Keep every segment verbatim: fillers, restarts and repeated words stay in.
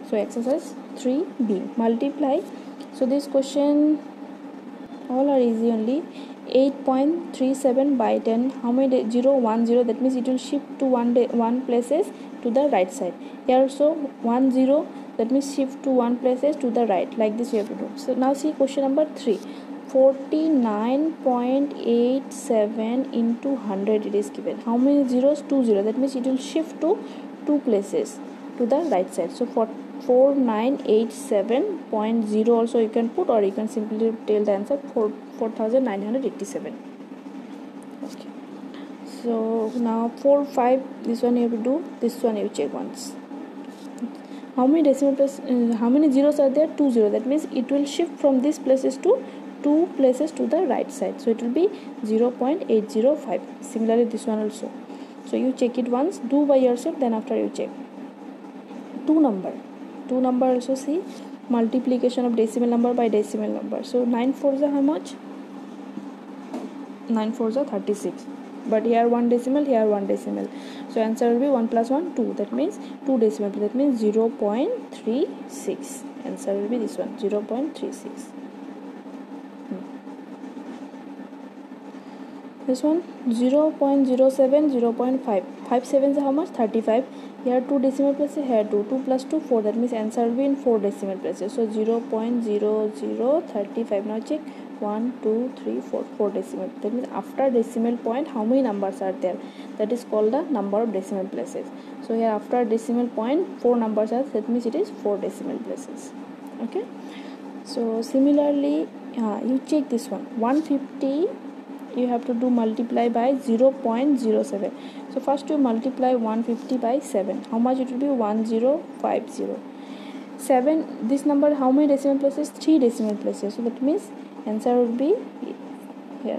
So exercise three B, multiply. So this question all are easy only. Eight point three seven by ten, how many zero one zero, that means it will shift to one day one places to the right side. Here also one zero, that means shift to one places to the right, like this you have to do. So now see question number three. Forty-nine point eight seven into one hundred it is given. How many zeros? Two zero, that means it will shift to two places to the right side. So for four nine eight seven point zero also you can put, or you can simply tell the answer for four thousand nine hundred eighty-seven. Okay, so now four five, this one you have to do, this one you check once. How many decimal place, uh, how many zeros are there? Two zero, that means it will shift from these places to two places to the right side, so it will be zero point eight zero five. Similarly this one also, so you check it once, do by yourself, then after you check. Two number two number also, see multiplication of decimal number by decimal number. So nine fours are how much? Nine fours are thirty-six, but here one decimal, here one decimal, so answer will be one plus one, two, that means two decimal, that means zero point three six. Answer will be this one, zero point three six. This one zero point zero seven, zero point five, five sevens are how much? thirty-five. Here two decimal places, here two, two plus two, four, that means answer will be in four decimal places, so zero point zero zero three five. Now check one two three four, four decimal, that means after decimal point how many numbers are there, that is called the number of decimal places. So here after decimal point four numbers are, that means it is four decimal places. Okay, so similarly uh, you check this one, one fifty you have to do multiply by zero point zero seven. So first you multiply one fifty by seven, how much it will be? One zero five zero. seven, this number how many decimal places? Three decimal places, so that means answer would be here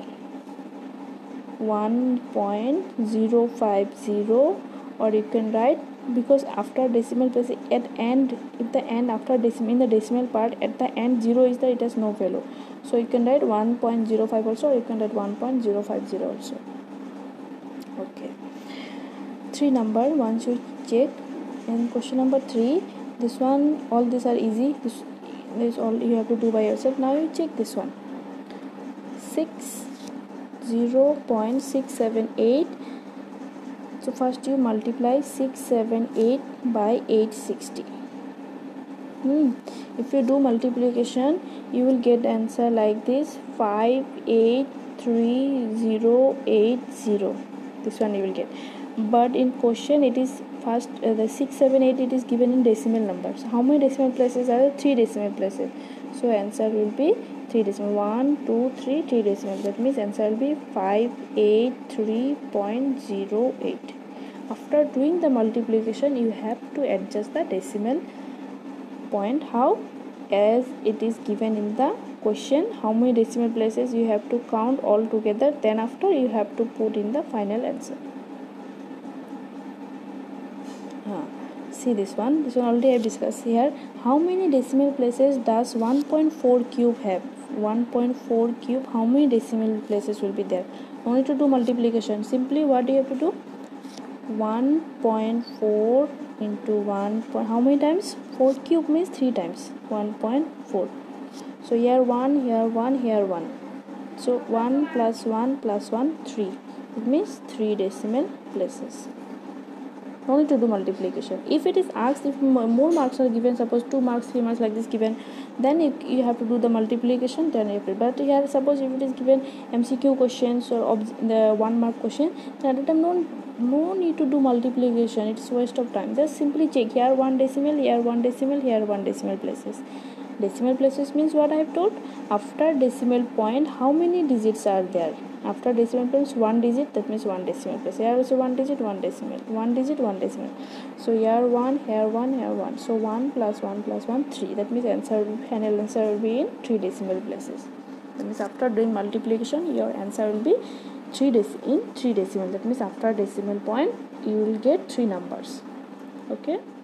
one point zero five zero, or you can write, because after decimal place at end, if the end after decimal, in the decimal part at the end zero is there, it has no value, so you can write one point zero five also, or you can write one point zero five zero also. Okay, three number once you check. And question number three, this one all these are easy, this, this all you have to do by yourself. Now you check this one, six zero point six seven eight. So first you multiply six seven eight by eight sixty. Hmm. If you do multiplication, you will get answer like this, five eight three zero eight zero. This one you will get. But in question it is first uh, the six seven eight, it is given in decimal numbers. How many decimal places are there? Three decimal places. So answer will be three decimal, one two three, three decimal, that means answer will be five eight three point zero eight. After doing the multiplication you have to adjust the decimal point. How? As it is given in the question, how many decimal places you have to count all together, then after you have to put in the final answer. uh, see this one, this one already I have discussed here. How many decimal places does one point four cube have? One point four cube, how many decimal places will be there? No need to do multiplication, simply what do you have to do? One point four into one point, how many times? Four cube means three times, one point four. So here one, here one, here one, so one plus one plus one, three, it means three decimal places. No need to do multiplication. If it is asked, if more marks are given, suppose two marks, three marks like this given, then you, you have to do the multiplication, then you have to. But here suppose if it is given M C Q questions or the one mark question, then at the time no, no need to do multiplication, it's waste of time. Just simply check, here one decimal, here one decimal, here one decimal places. Decimal places means what I have told, after decimal point how many digits are there? After decimal place one digit, that means one decimal place. Here also one digit, one decimal, one digit, one decimal. So here one, here one, here one. So one plus one plus one, three. That means answer, final answer will be in three decimal places. That means after doing multiplication, your answer will be three dec in three decimal. That means after decimal point, you will get three numbers. Okay.